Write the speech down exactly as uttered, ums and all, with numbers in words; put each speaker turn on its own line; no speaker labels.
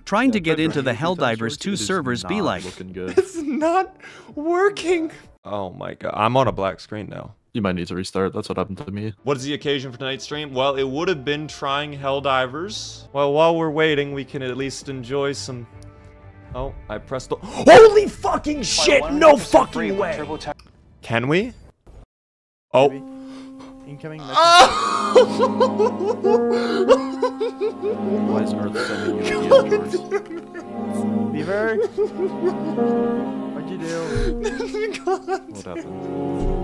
Trying to get into the Helldivers two servers be like.
Looking good.
It's not working. Oh my god. I'm on a black screen now.
You might need to restart. That's what happened to me.
What is the occasion for tonight's stream? Well, it would have been trying Helldivers. Well, while we're waiting, we can at least enjoy some... Oh, I pressed the... Holy fucking shit! No fucking way! Can we? Oh.
Incoming message.
Why is Earth sending you yours?
Beaver? What'd you do?
God.
What happened?